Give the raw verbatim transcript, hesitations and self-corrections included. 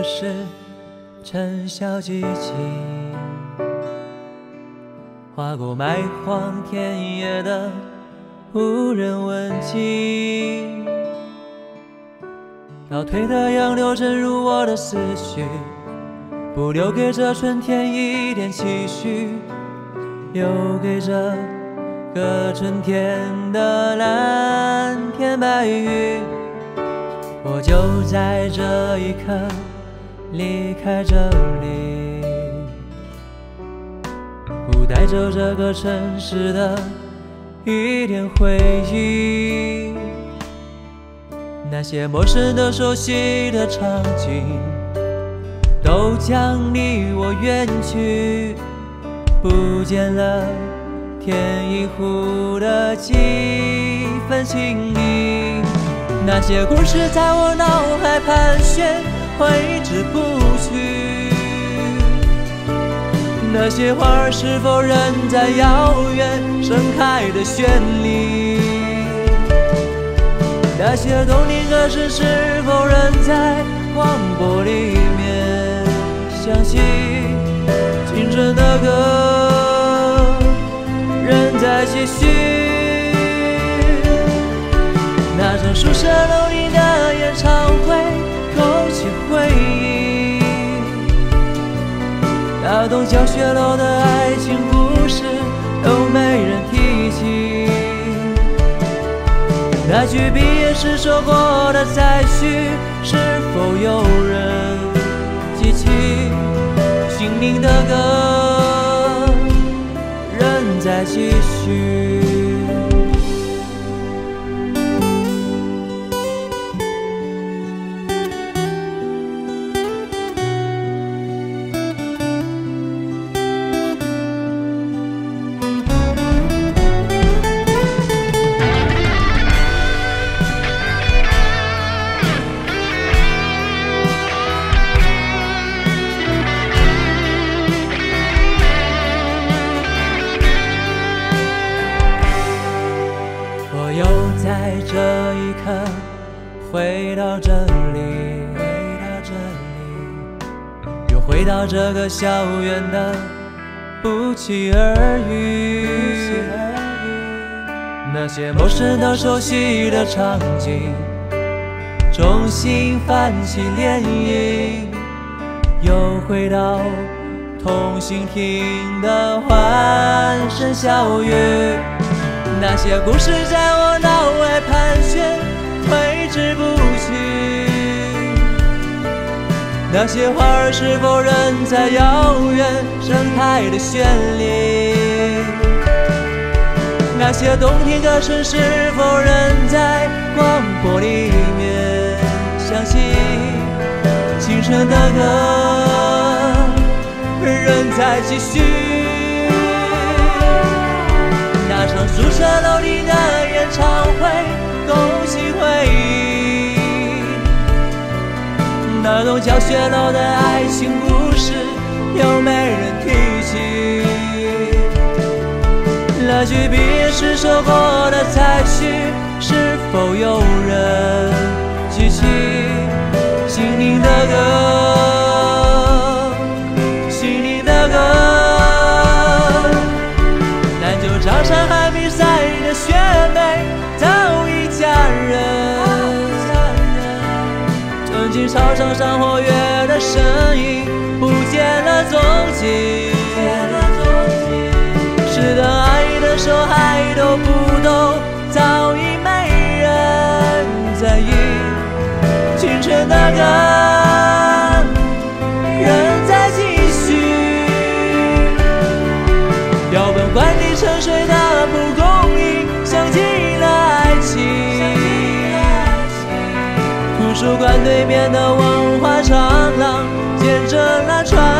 是尘嚣寂静，划过蛮荒田野的无人问津。倒退的洋流正入我的思绪，不留给这春天一点期许，留给这个春天的蓝天白云。我就在这一刻离开这里，不带走这个城市的一点回忆。那些陌生的熟悉的场景都将离我远去，不见了天一湖的几分情意。那些故事在我脑海盘旋，挥之不去。那些花儿是否仍在遥远盛开的绚丽？那些动听歌声是否仍在广播里面响起？青春的歌仍在继续。那场宿舍楼里的演唱会勾起回忆，那栋教学楼的爱情故事都没人提起。那句毕业时说过的再续，是否有人记起？心灵的歌仍在继续。在这一刻回到这里，回到这里，又回到这个校园的不期而遇。那些陌生的熟悉的场景重新泛起涟漪，又回到同行听的欢声笑语。那些故事在我脑海盘旋，挥之不去。那些花儿是否仍在遥远盛开的绚丽？那些动听歌声是否仍在广播里面响起？青春的歌仍在继续。那场宿舍楼里的演唱会勾起回忆，那栋教学楼的爱情故事有没人提起？那句毕业时说过的再续，是否有人记起？心灵的歌，心灵的歌。上山海比赛的学妹早已嫁人，曾经操场上活跃的身影不见了踪迹，是的爱的手还都不动，早已没人在意。青春的歌仍在继续，标本灌底沉睡的蒲公英，想起了爱情。图书馆对面的文化长廊，见证了传